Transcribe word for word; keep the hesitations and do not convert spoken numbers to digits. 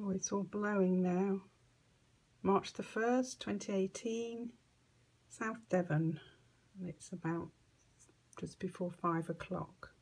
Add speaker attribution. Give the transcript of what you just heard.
Speaker 1: Oh, it's all blowing now. March the first, twenty eighteen, South Devon, and it's about just before five o'clock.